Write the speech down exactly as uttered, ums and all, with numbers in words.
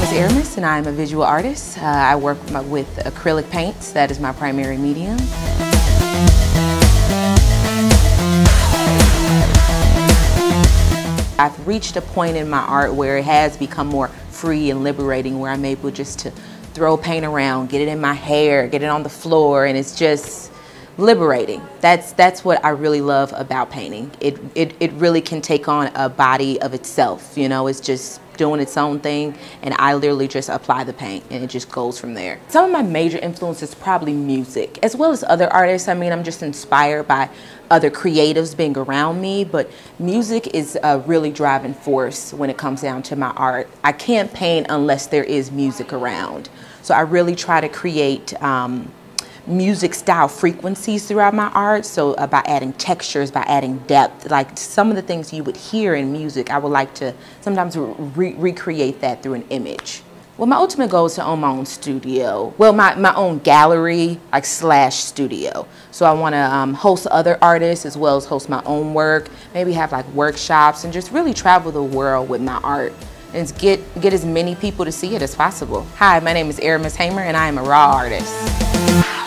is Aramis and I am a visual artist. Uh, I work with, my, with acrylic paints. That is my primary medium. I've reached a point in my art where it has become more free and liberating, where I'm able just to throw paint around, get it in my hair, get it on the floor, and it's just liberating. That's that's what I really love about painting. It, it, it really can take on a body of itself, you know, it's just doing its own thing, and I literally just apply the paint and it just goes from there. Some of my major influences probably music, as well as other artists. I mean, I'm just inspired by other creatives being around me, but music is a really driving force when it comes down to my art. I can't paint unless there is music around. So I really try to create um, music style frequencies throughout my art. So uh, by adding textures, by adding depth, like some of the things you would hear in music, I would like to sometimes re recreate that through an image. Well, my ultimate goal is to own my own studio. Well, my, my own gallery, like slash studio. So I want to um, host other artists as well as host my own work, maybe have like workshops and just really travel the world with my art and get, get as many people to see it as possible. Hi, my name is Aramis Hamer and I am a raw artist.